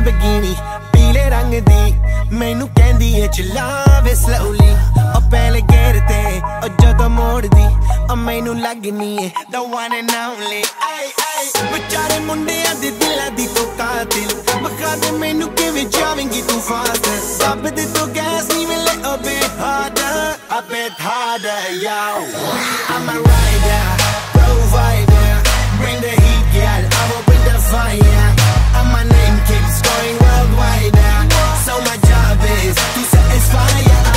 Lamborghini पीले रंग दी मैनू कहंदी है चलावे slowly ओ पहले गेर ते ओ जदों मोड़ दी ओ मैनू लगनी है the one and only ay ay बेचारे मुंडियां दे दिलां दी तो कातिल बखा दे मैनू किवें जावेंगी तू फास्ट दब दे तो गैस नी मिले a bit harder yo I'm a rider provider bring the heat girl I will bring the fire and my name keeps going worldwide so my job is to satisfy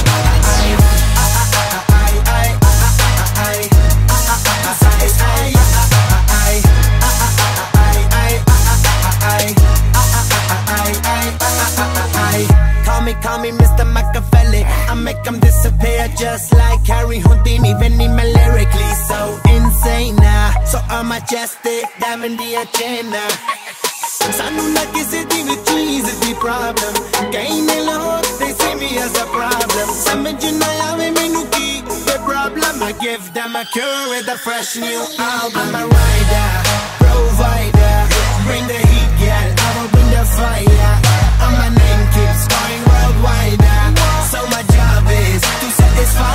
Call me Mr. Machiavelli I make them disappear just like Harry Houdini Benny me lyrically so insane so I'm majestic diamond the agenda Sanu na kisi di vi cheese di problem Kahin ne log they see me as a problem Samajh na aave mainu ki the problem I give them a cure with a fresh new album I'm a rider provider bring the heat girl I will bring the fire and my name keeps going worldwide so my job is to satisfy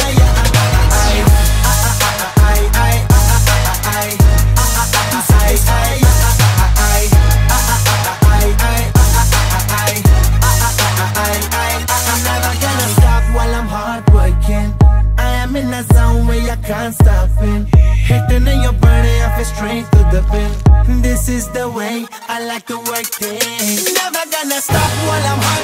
can't stop it hitting in your body I feel straight to the pin this is the way I like to work things never gonna stop while I'm hard